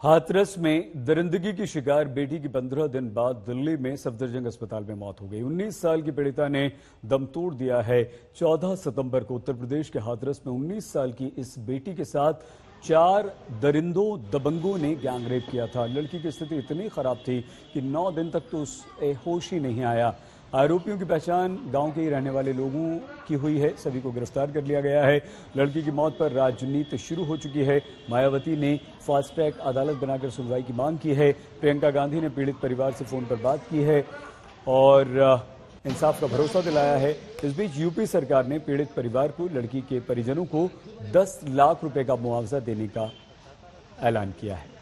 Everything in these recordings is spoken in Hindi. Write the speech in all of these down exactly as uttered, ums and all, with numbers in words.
हाथरस में दरिंदगी की शिकार बेटी की पंद्रह दिन बाद दिल्ली में सफदरजंग अस्पताल में मौत हो गई। उन्नीस साल की पीड़िता ने दम तोड़ दिया है। चौदह सितंबर को उत्तर प्रदेश के हाथरस में उन्नीस साल की इस बेटी के साथ चार दरिंदों दबंगों ने गैंगरेप किया था। लड़की की स्थिति इतनी खराब थी कि नौ दिन तक तो उसे होश ही नहीं आया। आरोपियों की पहचान गांव के ही रहने वाले लोगों की हुई है। सभी को गिरफ्तार कर लिया गया है। लड़की की मौत पर राजनीति शुरू हो चुकी है। मायावती ने फास्ट ट्रैक अदालत बनाकर सुनवाई की मांग की है। प्रियंका गांधी ने पीड़ित परिवार से फोन पर बात की है और इंसाफ का भरोसा दिलाया है। इस बीच यूपी सरकार ने पीड़ित परिवार को लड़की के परिजनों को दस लाख रुपए का मुआवजा देने का ऐलान किया है।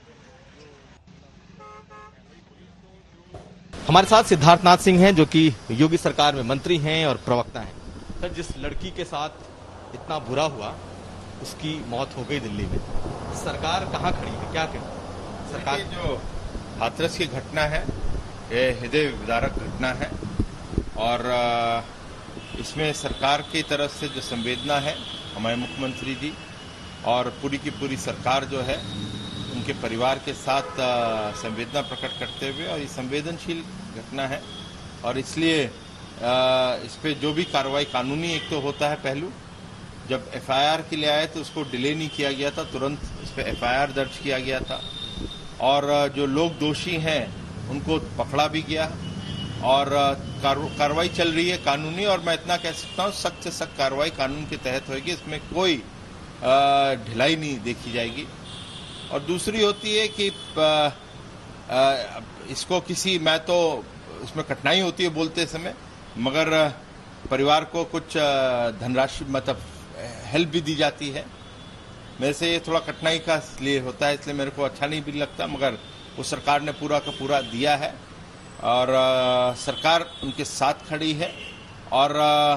हमारे साथ सिद्धार्थनाथ सिंह हैं, जो कि योगी सरकार में मंत्री हैं और प्रवक्ता हैं। सर, जिस लड़की के साथ इतना बुरा हुआ, उसकी मौत हो गई दिल्ली में, सरकार कहाँ खड़ी है, क्या करें सरकार? जो हाथरस की घटना है, ये हृदय विदारक घटना है और इसमें सरकार की तरफ से जो संवेदना है, हमारे मुख्यमंत्री जी और पूरी की पूरी सरकार जो है, उनके परिवार के साथ संवेदना प्रकट करते हुए, और ये संवेदनशील घटना है और इसलिए इस पे जो भी कार्रवाई कानूनी एक तो होता है पहलू, जब एफ आई आर के लिए आए तो उसको डिले नहीं किया गया था, तुरंत इस पे एफ आई आर दर्ज किया गया था और जो लोग दोषी हैं उनको पकड़ा भी गया और कार्रवाई चल रही है कानूनी। और मैं इतना कह सकता हूँ, सख्त से सख्त कार्रवाई कानून के तहत होगी, इसमें कोई ढिलाई नहीं देखी जाएगी। और दूसरी होती है कि आ, आ, इसको किसी, मैं तो इसमें कठिनाई होती है बोलते समय, मगर परिवार को कुछ धनराशि मतलब हेल्प भी दी जाती है। मेरे से ये थोड़ा कठिनाई का लिए होता है, इसलिए मेरे को अच्छा नहीं भी लगता, मगर वो सरकार ने पूरा का पूरा दिया है और आ, सरकार उनके साथ खड़ी है और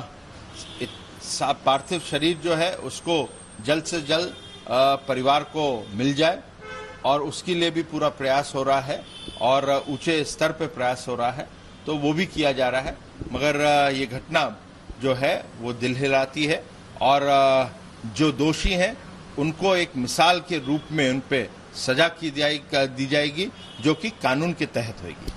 पार्थिव शरीर जो है उसको जल्द से जल्द परिवार को मिल जाए और उसके लिए भी पूरा प्रयास हो रहा है और ऊंचे स्तर पे प्रयास हो रहा है, तो वो भी किया जा रहा है। मगर ये घटना जो है वो दिल हिलाती है और जो दोषी हैं उनको एक मिसाल के रूप में उन पे सजा की दी जाएगी, जो कि कानून के तहत होगी।